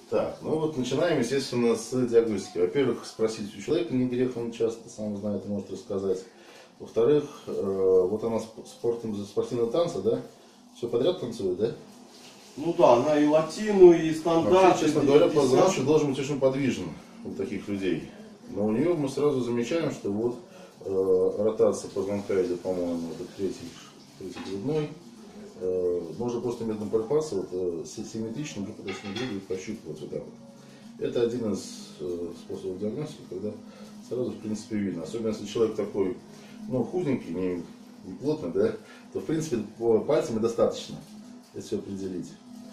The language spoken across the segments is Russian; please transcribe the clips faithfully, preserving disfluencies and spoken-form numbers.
Так, ну вот начинаем, естественно, с диагностики. Во-первых, спросить у человека, не грех, он часто сам знает и может рассказать. Во-вторых, э, вот она спортом, спортивные танцы, да? Все подряд танцует, да? Ну да, она и латину, и стандарт. Вообще, честно говоря, позвоночник должен быть очень подвижен у таких людей. Но у нее мы сразу замечаем, что вот э, ротация позвонка идет, по-моему, это третий, третий грудной. Э, можно просто методом пальпации вот, э, симметрично друг от друга пощупывать вот так вот. Это один из э, способов диагностики, когда сразу, в принципе, видно. Особенно если человек такой, ну, худенький, не, не плотный, да, то, в принципе, по пальцами достаточно, если все определить.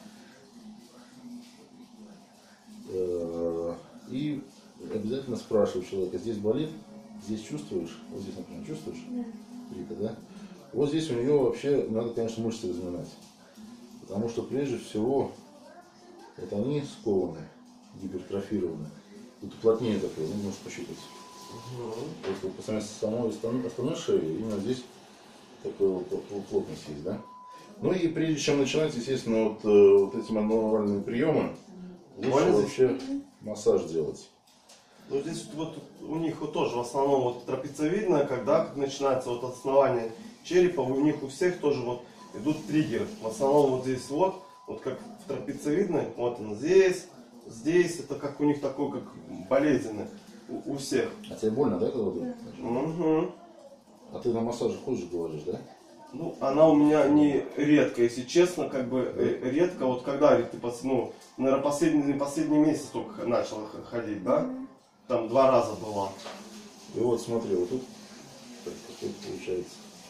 Э, и обязательно спрашиваю человека, здесь болит, здесь чувствуешь, вот здесь, например, чувствуешь, Рита, да? Вот здесь у нее вообще надо, конечно, мышцы разминать, потому что прежде всего вот они скованы, гипертрофированы, тут плотнее такое, ну, можешь пощупать. Вот, вот по самой основной шее, именно здесь такая вот плотность есть, да? Ну и прежде чем начинать, естественно, вот, вот эти мануальные приемы, лучше вообще массаж делать. Ну здесь вот у них вот тоже в основном вот трапециевидная, когда как начинается вот основание черепа, у них у всех тоже вот идут триггеры. В основном вот здесь вот, вот как в трапециевидной, вот он здесь, здесь, это как у них такой, как болезненный у, у всех. А тебе больно, да, когда ты? Угу. А ты на массаже ходишь, говоришь, да? Ну, она у меня не редко, если честно, как бы э, редко, вот когда ты, ну, наверное, последний, последний месяц только начала ходить, да? Там два раза была. И вот смотри, вот тут, так, тут получается.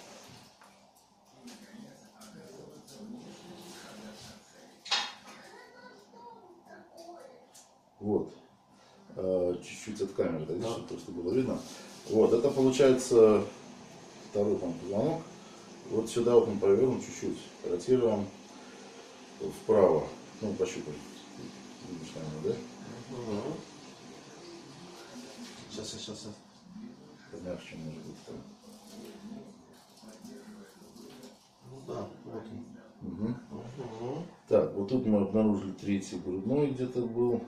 Вот. Чуть-чуть от камеры, да, да. Чтобы просто было видно. Вот, это получается второй там позвонок. Вот сюда вот он повернут чуть-чуть. Ротируем вправо. Ну, пощупаем. Видишь, наверное, да? Угу. Сейчас, сейчас, сейчас. Помягче может быть там. Ну да, вот он. Угу. Угу. Так, вот тут мы обнаружили третий грудной где-то был.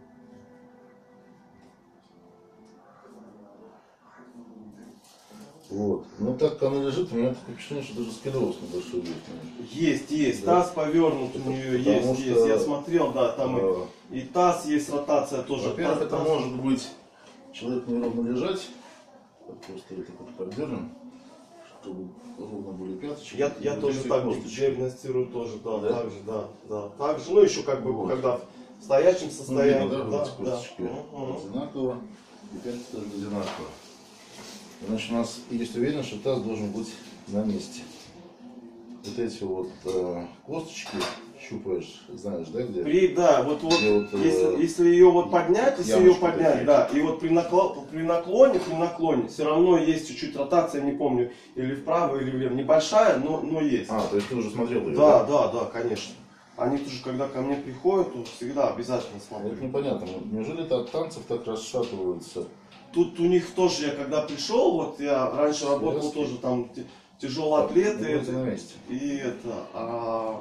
Вот. Но так как она лежит, у меня такое впечатление, что даже сколиоз небольшой есть. Есть, есть. Да. Таз повернут у нее, Потому есть, что, есть. Я смотрел, да, там э, и, и таз есть, ротация тоже. Во-первых, таз, это таз. может быть человек неровно лежать. Просто вот так вот поддержим, чтобы ровно были пяточки. Я, я тоже так диагностирую тоже, да, да? так же, да, да. Так же, ну еще как бы, вот. Когда в стоячем состоянии. Ну, видно, да, да, вот да. косточки Угу. одинаково, и пятки тоже одинаково. Значит, у нас есть уверенность, что таз должен быть на месте. Вот эти вот э, косточки щупаешь, знаешь, да, где? При, да, вот, вот, вот если, э, если ее вот поднять, если ее поднять, такие. да, и вот при, накло, при наклоне, при наклоне, все равно есть чуть-чуть ротация, не помню, или вправо, или влево, небольшая, но, но есть. А, то есть ты уже смотрел ее, да? Да, да, да, конечно. Они тоже, когда ко мне приходят, то всегда обязательно смотрю. Это непонятно, неужели это от танцев так расшатываются? Тут у них тоже, я когда пришел, вот я раньше работал Связки. тоже там тяжелые атлеты, это, на месте. и это, а...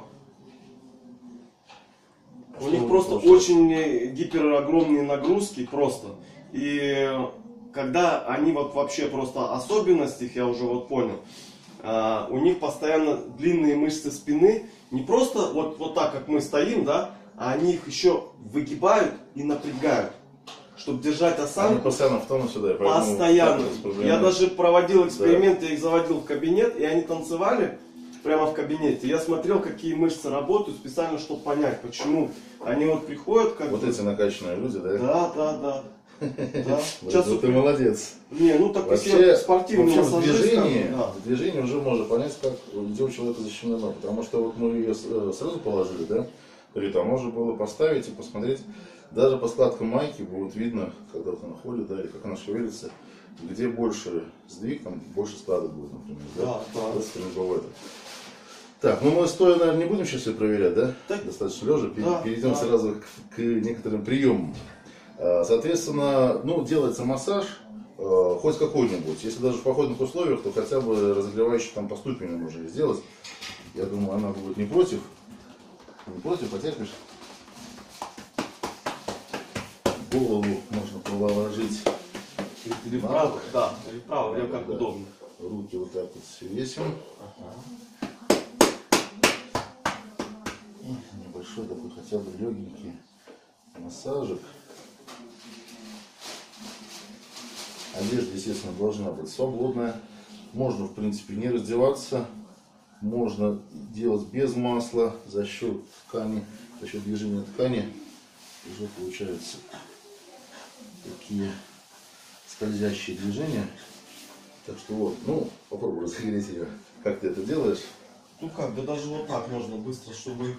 А у них вы просто получаете? очень гиперогромные нагрузки просто, и когда они вот вообще просто особенность их, я уже вот понял, а, у них постоянно длинные мышцы спины, не просто вот, вот так, как мы стоим, да, а они их еще выгибают и напрягают. Чтобы держать осанку. Они постоянно в тонусе, да, постоянно. Я даже проводил эксперимент, да. Я их заводил в кабинет, и они танцевали прямо в кабинете. Я смотрел, какие мышцы работают, специально, чтобы понять, почему. Они вот приходят как Вот бы... эти накачанные люди, да? Да, да, да. да. Сейчас вот ты молодец. Не, ну так вообще, спортивный вообще в движении, да. в движении уже можно понять, как где у человека защищено. Потому что вот мы ее сразу положили, да? Риту, а можно было поставить и посмотреть. Даже по складкам майки будет видно, когда вот она ходит, да, или как она шевелится, где больше сдвиг, там больше складок будет, например. Да, да. да. Так, ну мы стоя, наверное, не будем сейчас ее проверять, да? Так, достаточно лежа. Да, Перейдем да. сразу к, к некоторым приемам. Соответственно, ну, делается массаж, хоть какой-нибудь. Если даже в походных условиях, то хотя бы разогревающий там по ступени можно сделать. Я думаю, она будет не против. Не против, потерпишь? Голову можно положить. Или вправо, да, или вправо, или как Да. удобно. Руки вот так вот свесим. Ага. И небольшой такой хотя бы легенький массажик. Одежда, естественно, должна быть свободная. Можно, в принципе, не раздеваться. Можно делать без масла за счет ткани, за счет движения ткани. Уже получаются такие скользящие движения. Так что вот, ну, попробуй разогреть ее. Как ты это делаешь? Ну как, да даже вот так можно быстро, чтобы их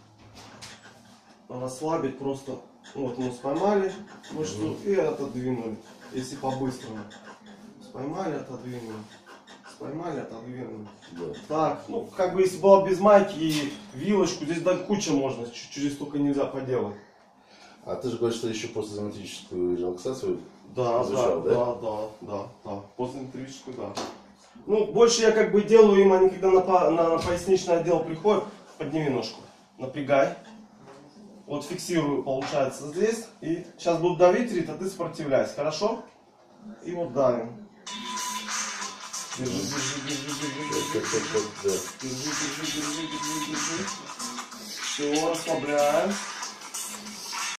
расслабить просто. Вот мы поймали мышцу и отодвинули. Если по-быстрому. Поймали, отодвинули. Поймали, отодвинули. Да. Так, ну как бы если была без майки и вилочку, здесь да куча можно, чуть-чуть здесь только нельзя поделать. А ты же говоришь, что еще после изометрическую релаксацию Да, изучал, да, да? да, да, да, да, после интервьюшки, да. Ну, больше я как бы делаю им, они когда на, по- на, на поясничный отдел приходят, подними ножку, напрягай. Вот фиксирую, получается, здесь. И сейчас буду давить, Рита, ты сопротивляйся, хорошо? И вот давим. Держи, держи, держи, держи, Так, так, так, так, да. держи, держи, держи, держи, держи. Все, расслабляем.